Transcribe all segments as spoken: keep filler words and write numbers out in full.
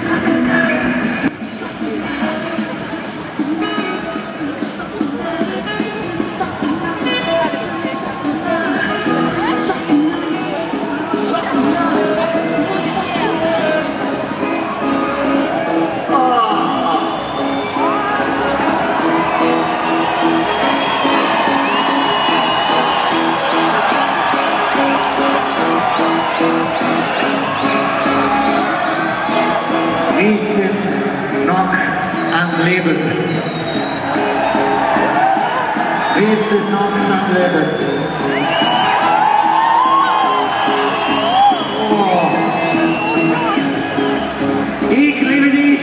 Wir sind noch am Leben. Wir sind noch am Leben. Oh. Ich liebe dich.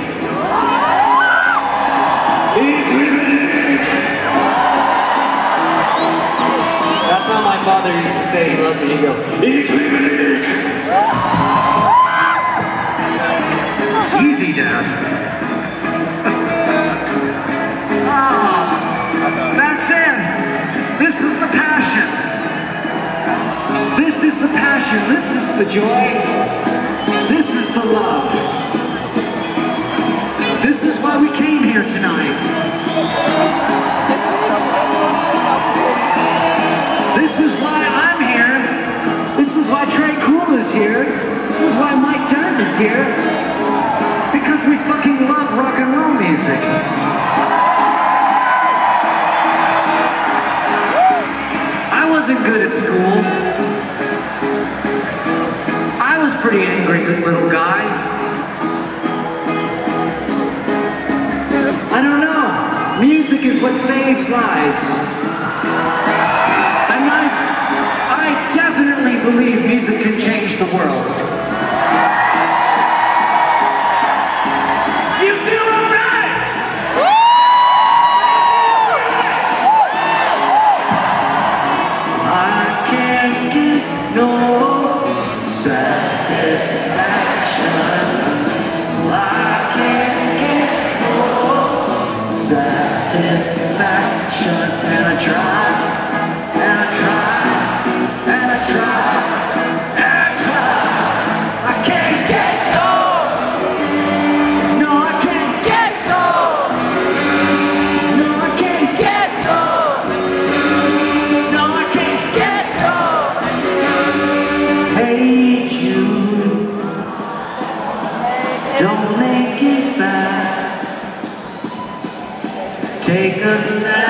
Ich liebe dich. That's how my father used to say he loved me. He'd go, Ich liebe dich. Easy, Dad. Ah, that's it. This is the passion. This is the passion. This is the joy. This is the love. This is why we came here tonight. This is why I'm here. This is why Trey Cool is here. This is why Mike Dirnt is here. Because we fucking love rock and roll music. I wasn't good at school. I was pretty angry little guy. I don't know. Music is what saves lives. And I, I definitely believe music can change the world. Satisfaction, and I try, and I try, and I try, and I try. I can't get no. No, I can't get no. No, I can't get no. No, I can't get no. Hey Jude, don't make it bad. Take a second.